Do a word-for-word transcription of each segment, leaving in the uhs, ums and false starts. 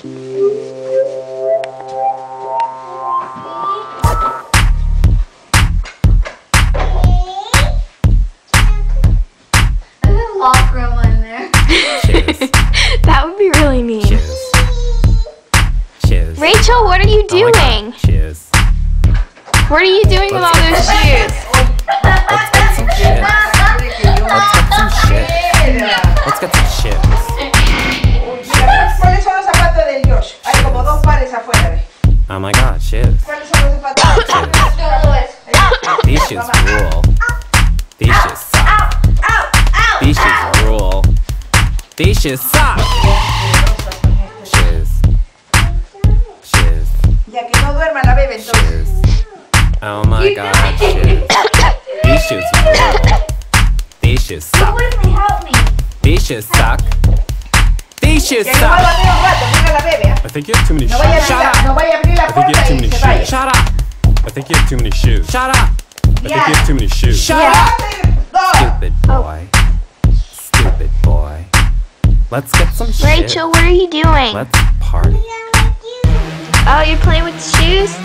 Lock room in there. That would be really mean. Cheers. Cheers. Rachel, what are you Oh my God. doing? Cheers. What are you doing with all those shoes? Let's get some shit. Let's get some shit. Let's get some shit. ¿Cuáles son los zapatos del Josh? Hay como dos pares afuera. Oh my God, cheers. ¿Cuáles son los zapatos? These shoes rule. These shoes suck. These shoes rule. These shoes suck. Shoes. Shoes. Ya que no duerma la bebé entonces. Shoes. Oh my God, shoes. These shoes rule. These shoes suck. These shoes suck. These shoes Que no va a suck. dormir un rato, mira la bebé. I think you have too many No shoes. vaya a Shut abrir la, up. no vaya a abrir la I think you have puerta too y many se shoes. vaya. Shut up. I think you have too many shoes. Shut up. I think you have too many shoes. Shut up. Stupid boy. Stupid boy. Let's get some shit. Rachel, what are you doing? Let's party. Oh, you're playing with the shoes?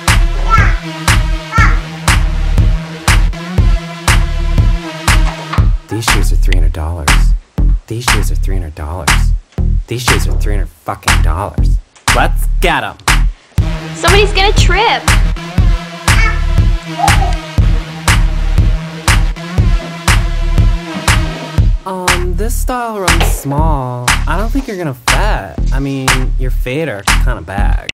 These shoes are three hundred dollars. These shoes are three hundred dollars. These shoes are three hundred fucking dollars. Let's get them. Somebody's gonna trip. Um, this style runs small. I don't think you're gonna fit. I mean, your fade are kind of bag.